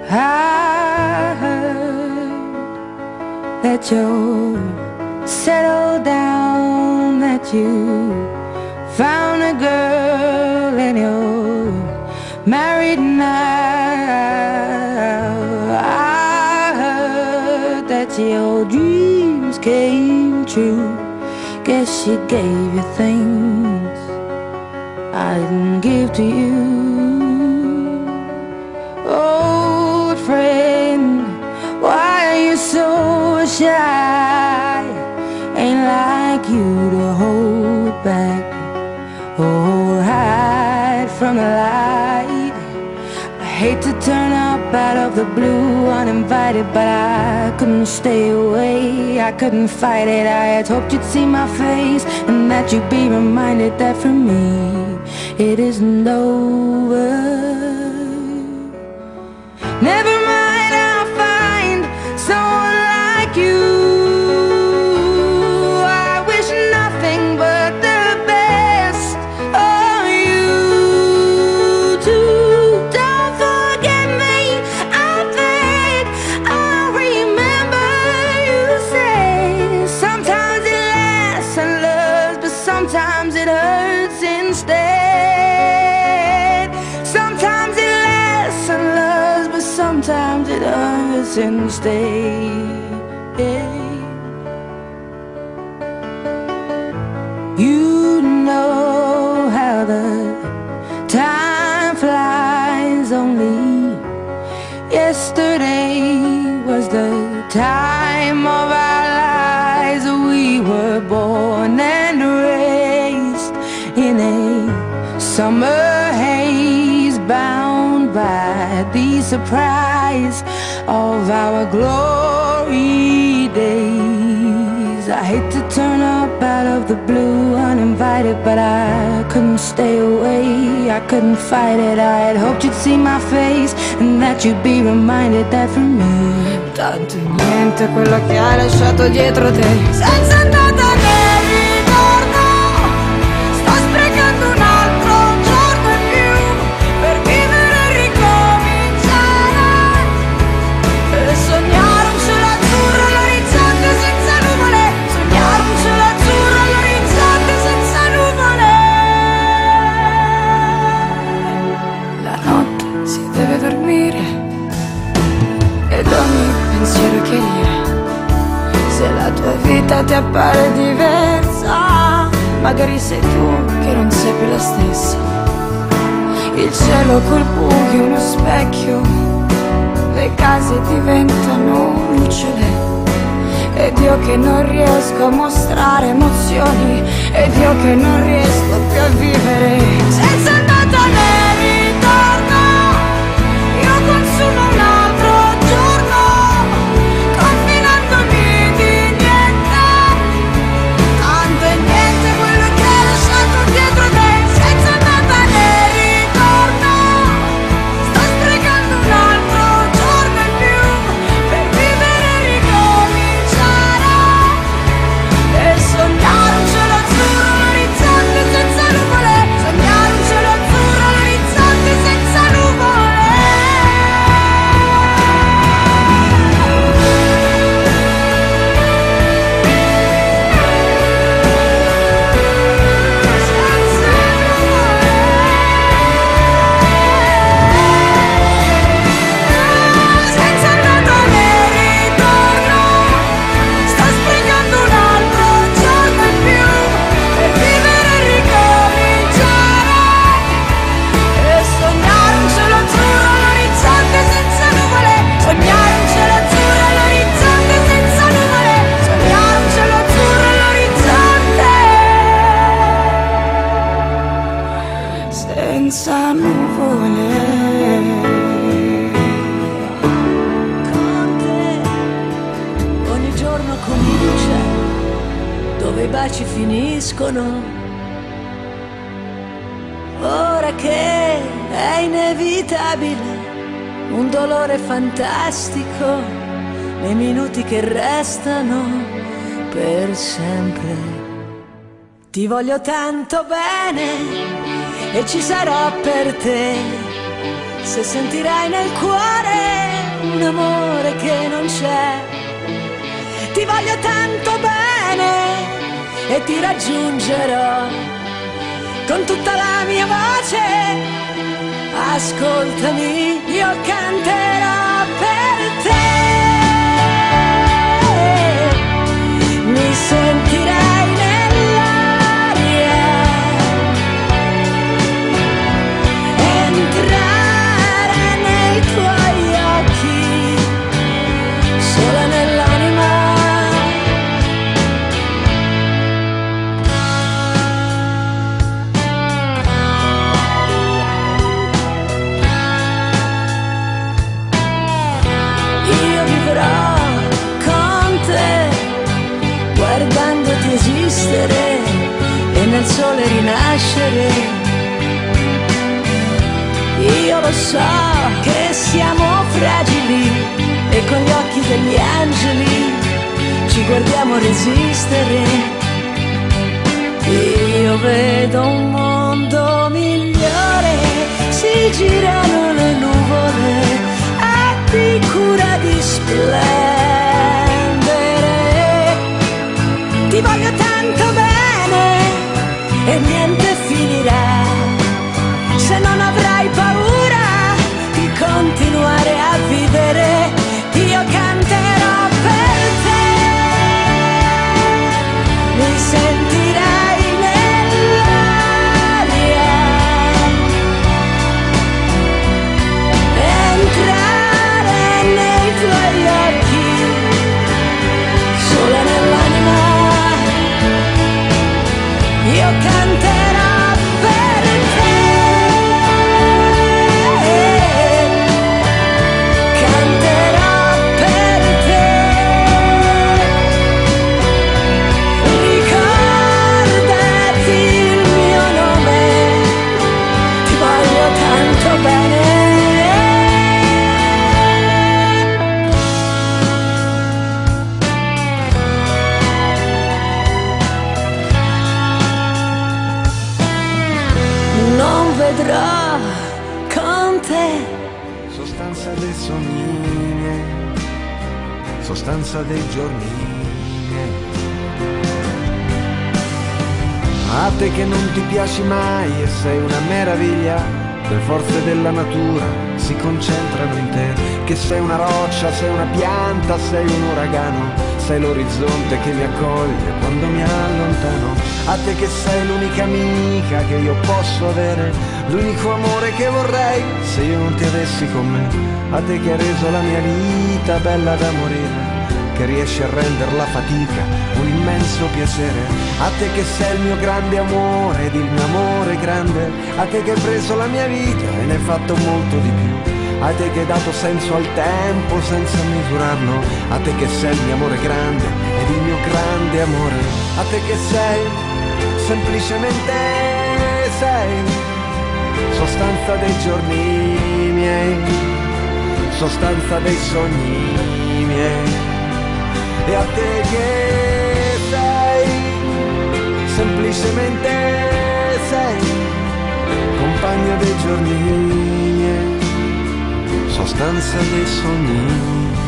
I heard that you're settled down, that you found a girl and you're married now. I heard that your dreams came true. Guess she gave you things I didn't give to you. Old friend, why are you so shy? Ain't like you to hold back or hide from the light. I hate to turn up out of the blue uninvited, but I couldn't stay away, I couldn't fight it. I had hoped you'd see my face and that you'd be reminded that for me it isn't over. Never mind, I'll find someone like you. I wish nothing but the best of you too. Don't forget me, I beg. I remember you say sometimes it lasts and loves, but sometimes it hurts instead. Sometimes it lasts and loves, but sometimes it hurts instead. You know how the time flies. Only yesterday was the time of our lives. We were born and raised in a summer haze, bound by the surprise of our glory days. I hate to turn up out of the blue uninvited, but I couldn't stay away, I couldn't fight it. I had hoped you'd see my face and that you'd be reminded that for me tanto e niente quello che hai lasciato dietro te. Senza andata né ritorno, sto sprecando un altro giorno in più per vivere e ricominciare e sognare un cielo azzurro all'orizzonte senza nuvole. Sognare un cielo azzurro all'orizzonte senza nuvole. La notte si deve dormire ed ogni pensiero che rie. Se la tua vita ti appare diversa, magari sei tu che non sei più la stessa. Il cielo col buio, uno specchio, le case diventano lucciole ed io che non riesco a mostrare emozioni, ed io che non riesco più a vivere. Senza andata né ritorno, io consumo un altro giorno, confinandomi di niente, tanto e niente quello che hai lasciato dietro te. Senza andata né ritorno, sto sprecando un altro giorno in più per vivere e ricominciare e sognare un cielo azzurro all'orizzonte senza nuvole. Sognare un cielo azzurro all'orizzonte senza nuvole. Senza andata né ritorno, sto sprecando un altro giorno in più per vivere e ricominciare e sognare un cielo azzurro all'orizzonte senza nuvole. Sognare un cielo azzurro all'orizzonte senza nuvole. Sognare un cielo azzurro all'orizzonte senza nuvole. Con te ogni giorno comincia dove i baci finiscono. Ora che è inevitabile un dolore fantastico nei minuti che restano per sempre. Ti voglio tanto bene e ci sarò per te, se sentirai nel cuore un amore che non c'è. Ti voglio tanto bene e ti raggiungerò con tutta la mia voce. Ascoltami, io canterò per te. Mi sentirai nell'aria, entrare nei tuoi occhi, sola nell'anima. Io vivrò con te, guardandoti esistere e nel sole rinascere. Io lo so che siamo fragili e con gli occhi degli angeli ci guardiamo resistere. Io vedo un mondo migliore, si girano le nuvole, abbi cura di splendere. Ti voglio tanto bene e niente finirà se non avrai paura di continuare a vivere. Io canterò per te, mi sentirai nell'aria, entrare nei tuoi occhi, sola nell'anima. Io canterò per te, canterò per te. Ricordati il mio nome, ti voglio tanto bene. Non vedrò con te Sostanza dei sogni miei, sostanza dei giorni miei. A te che non ti piaci mai e sei una meraviglia, le forze della natura si concentrano in te. Che sei una roccia, sei una pianta, sei un uragano, sei l'orizzonte che mi accoglie quando mi allontano. A te che sei l'unica amica che io posso avere, l'unico amore che vorrei se io non ti avessi con me. A te che hai reso la mia vita bella da morire, che riesci a rendere la fatica un immenso piacere. A te che sei il mio grande amore ed il mio amore grande, a te che hai preso la mia vita e ne hai fatto molto di più. A te che hai dato senso al tempo senza misurarlo, a te che sei il mio amore grande ed il mio grande amore. A te che sei, semplicemente sei, sostanza dei giorni miei, sostanza dei sogni miei. E a te che sei, semplicemente sei, compagno dei giorni miei, sostanza dei sogni.